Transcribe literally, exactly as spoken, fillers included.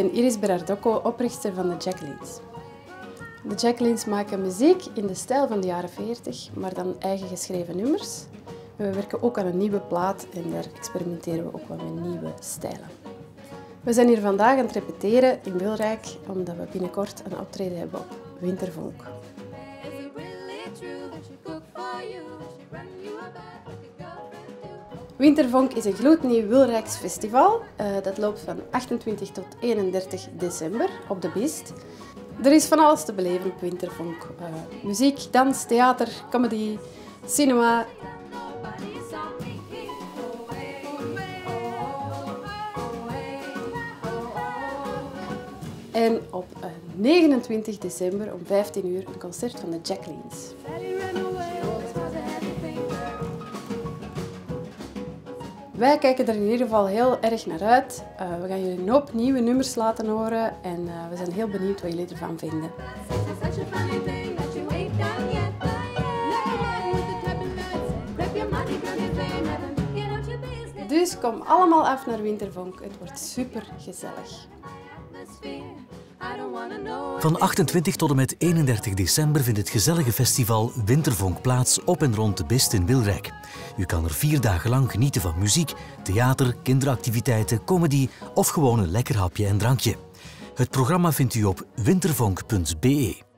ben Iris Berardocco, oprichter van de Jacquelines. De Jacquelines maken muziek in de stijl van de jaren veertig, maar dan eigen geschreven nummers. We werken ook aan een nieuwe plaat en daar experimenteren we ook wel met nieuwe stijlen. We zijn hier vandaag aan het repeteren in Wilrijk, omdat we binnenkort een optreden hebben op Wintervonk. Wintervonk is een gloednieuw Wilrijks festival. Uh, dat loopt van achtentwintig tot eenendertig december op de Bist. Er is van alles te beleven op Wintervonk. Uh, muziek, dans, theater, comedy, cinema. En op uh, negenentwintig december om vijftien uur een concert van de Jacquelines. Wij kijken er in ieder geval heel erg naar uit. Uh, we gaan jullie een hoop nieuwe nummers laten horen en uh, we zijn heel benieuwd wat jullie ervan vinden. Dus kom allemaal af naar Wintervonk, het wordt super gezellig. Van achtentwintig tot en met eenendertig december vindt het gezellige festival Wintervonk plaats op en rond de Bist in Wilrijk. U kan er vier dagen lang genieten van muziek, theater, kinderactiviteiten, comedy of gewoon een lekker hapje en drankje. Het programma vindt u op wintervonk punt be.